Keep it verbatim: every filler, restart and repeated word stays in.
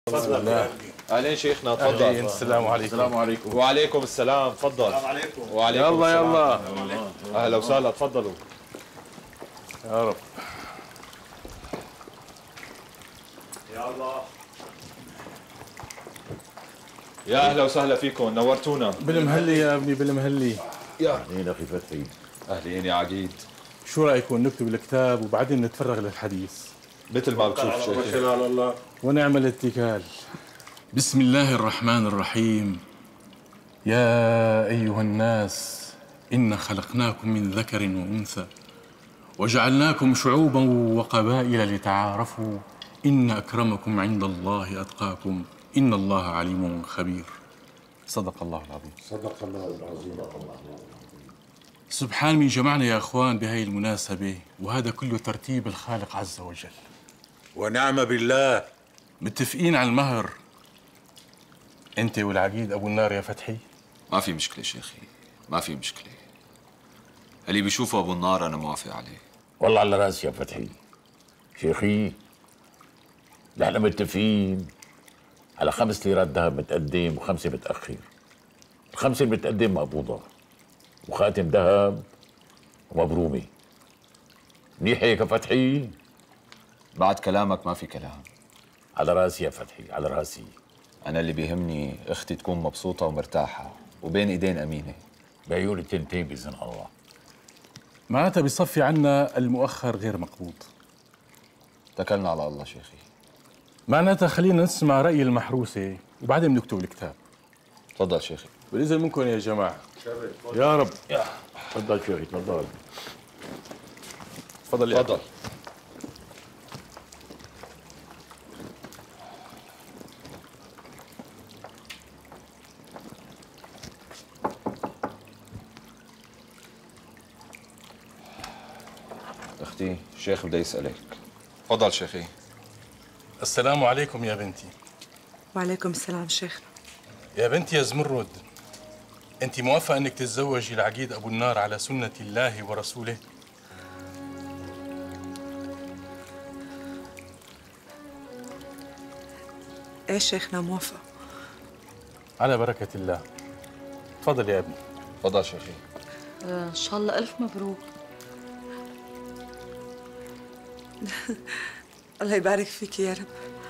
تفضل يا قلبي. اهلين شيخنا، تفضل. السلام عليكم. السلام عليكم. وعليكم السلام، تفضل. السلام عليكم. وعليكم يلا السلام. يلا اهلا وسهلا، تفضلوا. يا رب. يا الله. يا اهلا وسهلا فيكم، نورتونا. بالمهلي يا ابني، بالمهلي. يا اهلين اخي فتحي. اهلين يا عقيد. شو رايكم نكتب الكتاب وبعدين نتفرغ للحديث؟ مثل ما بتشوف شيخي. على الله. ونعم الاتكال. بسم الله الرحمن الرحيم. يا أيها الناس إنا خلقناكم من ذكر وأنثى وجعلناكم شعوبا وقبائل لتعارفوا إن أكرمكم عند الله أتقاكم إن الله عليم خبير. صدق الله العظيم. صدق الله العظيم. سبحان من جمعنا يا أخوان بهاي المناسبة، وهذا كله ترتيب الخالق عز وجل. ونعم بالله. متفقين على المهر أنت والعقيد أبو النار يا فتحي؟ ما في مشكلة شيخي، ما في مشكلة. اللي بيشوفه أبو النار أنا موافق عليه. والله على راسي يا فتحي. شيخي نحن متفقين على خمس ليرات ذهب متقدم وخمسة متأخر. الخمسة المتقدم مقبوضة وخاتم ذهب ومبرومة. منيح هيك يا فتحي؟ بعد كلامك ما في كلام. على راسي يا فتحي، على راسي. أنا اللي بيهمني أختي تكون مبسوطة ومرتاحة وبين إيدين أمينة. بعيون التنتين بإذن الله. معناتها بيصفي عنا المؤخر غير مقبوض. اتكلنا على الله شيخي. معناتها خلينا نسمع رأي المحروسة وبعدين بنكتب الكتاب. تفضل شيخي. بالإذن منكم يا جماعة. يا رب. تفضل شيخي، تفضل. تفضل يا تفضل. أختي الشيخ بده يسألك. تفضل شيخي. السلام عليكم يا بنتي. وعليكم السلام شيخنا. يا بنتي يا زمرد، أنت موافقة أنك تتزوجي العقيد أبو النار على سنة الله ورسوله؟ ايه شيخنا، موافقة. على بركة الله. تفضل يا ابني. تفضل شيخي. آه إن شاء الله ألف مبروك. الله يبارك فيك يا رب.